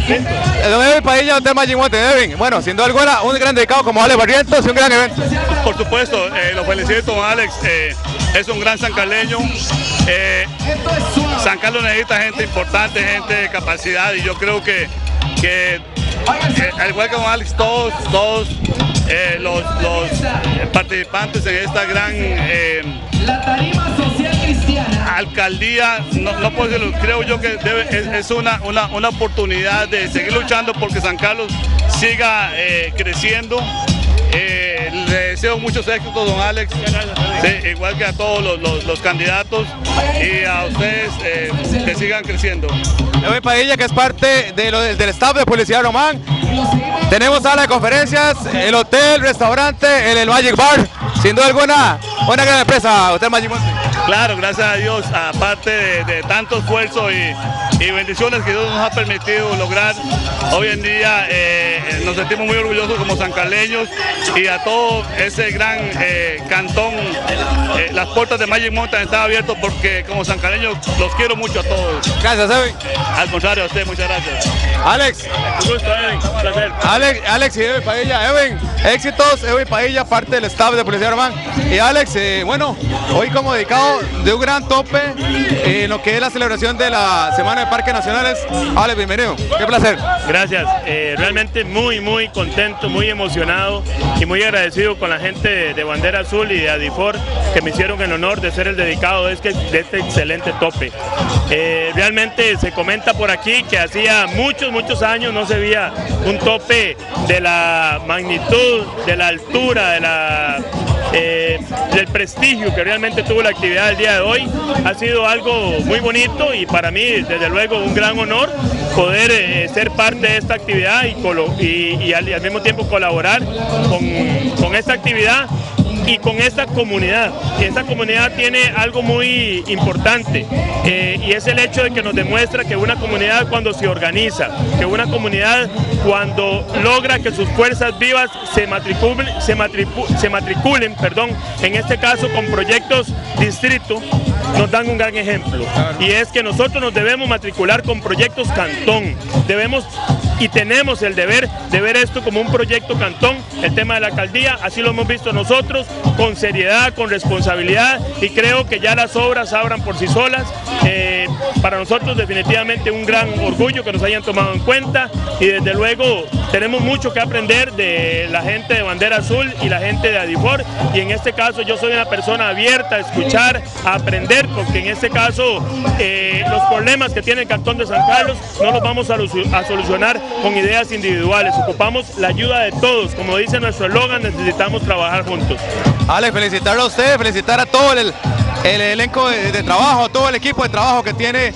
Don Edwin Padilla, Hotel Magic Mountain. Edwin, bueno, sin duda alguna, un gran dedicado como Alex Barrientos y un gran evento. Por supuesto, lo felicito, don Alex, es un gran sancarleño. San Carlos necesita gente importante, gente de capacidad, y yo creo que al igual que don Alex, todos los participantes en esta gran alcaldía, no puedo decirlo, creo yo que es una oportunidad de seguir luchando porque San Carlos siga creciendo. Le deseo muchos éxitos, don Alex, sí, igual que a todos los candidatos, y a ustedes que sigan creciendo. Edwin Padilla, que es parte del staff de Publicidad Román. Tenemos sala de conferencias, el hotel, restaurante, el Magic Bar. Sin duda alguna, una gran empresa, Hotel Magic Mountain. Claro, gracias a Dios, aparte de tanto esfuerzo y bendiciones que Dios nos ha permitido lograr, hoy en día nos sentimos muy orgullosos como sancarleños, y a todo ese gran cantón, las puertas de Magic Mountain están abiertas porque como sancarleños los quiero mucho a todos. Gracias, Edwin. Al contrario, a usted, muchas gracias. Alex. Un gusto, Edwin, un placer. Alex y Edwin Padilla. Edwin, éxitos. Edwin Padilla, parte del staff de Publicidad Román. Y Alex, bueno, hoy como dedicado de un gran tope en lo que es la celebración de la Semana de Parques Nacionales. Alex, bienvenido. Qué placer. Gracias. Realmente muy contento, muy emocionado y muy agradecido con la gente de Bandera Azul y de Adifor que me hicieron el honor de ser el dedicado de este excelente tope. Realmente se comenta por aquí que hacía muchos años no se veía un tope de la magnitud, de la altura, del prestigio que realmente tuvo la actividad del día de hoy. Ha sido algo muy bonito y para mí desde luego un gran honor poder ser parte de esta actividad y al mismo tiempo colaborar con esta actividad y con esta comunidad. Y esta comunidad tiene algo muy importante y es el hecho de que nos demuestra que una comunidad cuando se organiza, que una comunidad cuando logra que sus fuerzas vivas se matriculen, en este caso con proyectos distrito, nos dan un gran ejemplo. Y es que nosotros nos debemos matricular con proyectos cantón, y tenemos el deber de ver esto como un proyecto cantón, el tema de la alcaldía, así lo hemos visto nosotros, con seriedad, con responsabilidad, y creo que ya las obras abran por sí solas. Para nosotros definitivamente un gran orgullo que nos hayan tomado en cuenta, y desde luego tenemos mucho que aprender de la gente de Bandera Azul y la gente de Adifor, y en este caso yo soy una persona abierta a escuchar, a aprender, porque en este caso los problemas que tiene el Cantón de San Carlos no los vamos a solucionar con ideas individuales, ocupamos la ayuda de todos, como dice nuestro eslogan, necesitamos trabajar juntos. Alex, felicitarlo a usted, felicitar a todo el elenco de trabajo, todo el equipo de trabajo que tiene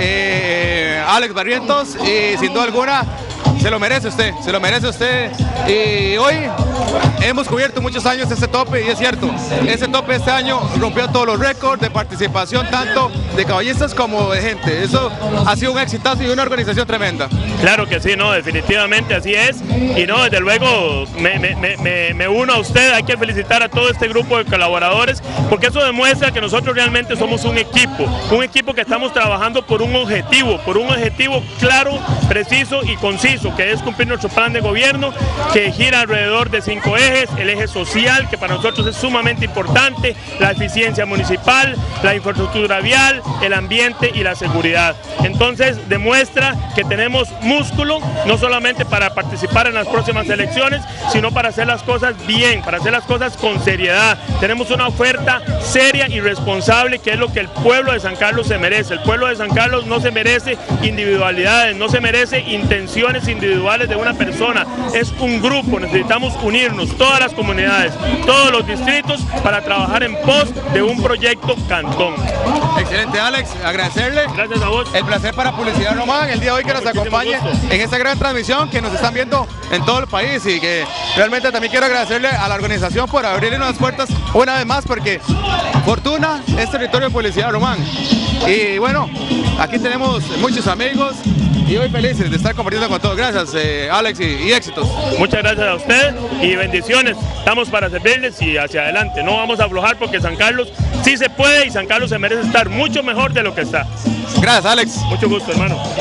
Alex Barrientos, y sin duda alguna se lo merece usted, y hoy hemos cubierto muchos años ese tope, y es cierto, ese tope este año rompió todos los récords de participación, tanto de caballistas como de gente. Eso ha sido un exitazo y una organización tremenda. Claro que sí, no, definitivamente así es, y no, desde luego me uno a usted. Hay que felicitar a todo este grupo de colaboradores, porque eso demuestra que nosotros realmente somos un equipo que estamos trabajando por un objetivo claro, preciso y conciso, que es cumplir nuestro plan de gobierno, que gira alrededor de 5 ejes: el eje social, que para nosotros es sumamente importante, la eficiencia municipal, la infraestructura vial, el ambiente y la seguridad. Entonces demuestra que tenemos músculo, no solamente para participar en las próximas elecciones, sino para hacer las cosas bien, para hacer las cosas con seriedad. Tenemos una oferta seria y responsable, que es lo que el pueblo de San Carlos se merece. El pueblo de San Carlos no se merece individualidades, no se merece intenciones individuales de una persona, es un grupo. Necesitamos unirnos, todas las comunidades, todos los distritos, para trabajar en pos de un proyecto cantón. Excelente, Alex, agradecerle. Gracias a vos. El placer para Publicidad Román el día de hoy, que nos acompañe en esta gran transmisión que nos están viendo en todo el país, y que realmente también quiero agradecerle a la organización por abrirle unas puertas una vez más, porque Fortuna es territorio de Publicidad Román. Y bueno, aquí tenemos muchos amigos y hoy felices de estar compartiendo con todos. Gracias, Alex, y éxitos. Muchas gracias a usted y bendiciones. Estamos para servirles y hacia adelante. No vamos a aflojar, porque San Carlos sí se puede, y San Carlos se merece estar mucho mejor de lo que está. Gracias, Alex. Mucho gusto, hermano. Un gusto.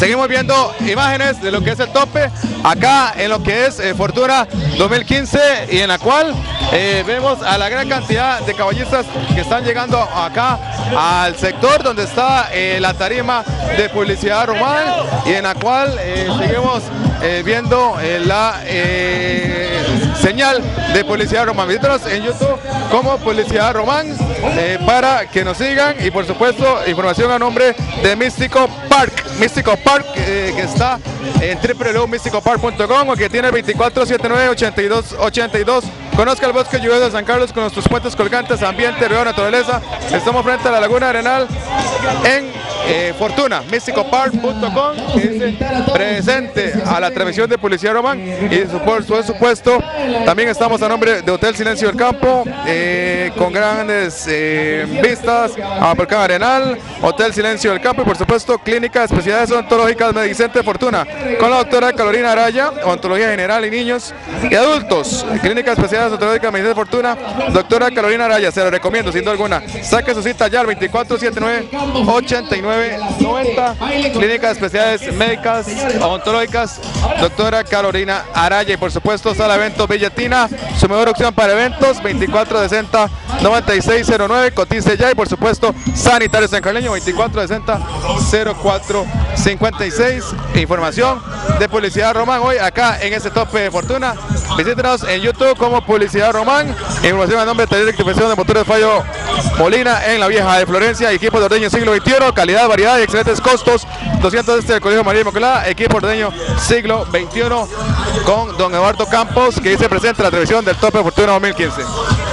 seguimos viendo imágenes de lo que es el tope acá en lo que es Fortuna 2015, y en la cual vemos a la gran cantidad de caballistas que están llegando acá al sector donde está la tarima de Publicidad Román, y en la cual seguimos viendo la señal de Publicidad Román. Visítanos en YouTube como Publicidad Román para que nos sigan, y por supuesto información a nombre de Místico Park, que está en www.mysticopark.com, o que tiene el 2479-8282. Conozca el bosque lluvioso de San Carlos con nuestros puentes colgantes, ambiente, río, naturaleza. Estamos frente a la Laguna Arenal en Fortuna, mysticopark.com, que dice presente a la transmisión de Publicidad Román. Y por supuesto también estamos a nombre de Hotel Silencio del Campo, con grandes vistas a Volcán Arenal, Hotel Silencio del Campo, y por supuesto Clínica de Especialidades Odontológicas Medicente Fortuna, con la doctora Carolina Araya, Odontología General y Niños y Adultos. Clínica de Especialidades Odontológicas Medicente Fortuna, doctora Carolina Araya, se lo recomiendo sin duda alguna. Saque su cita ya al 2479-8990, Clínica de Especialidades Médicas Odontológicas, doctora Carolina Araya. Y por supuesto Sala Eventos Villatina, su mejor opción para eventos, 2460-9609, cotice ya. Y por supuesto Sanitario San Carleño, 2460-0456. Información de Publicidad Román hoy acá en este tope de Fortuna. Visítenos en YouTube como Publicidad Román. Información a nombre de Taller de Rectificación de Motores Fallo Molina en la Vieja de Florencia. Equipo de ordeño siglo XXI, calidad, variedad y excelentes costos. 200 este del Colegio María Inmaculada, equipo de ordeño siglo XXI, con don Eduardo Campos, que dice presente la televisión del tope de Fortuna 2015.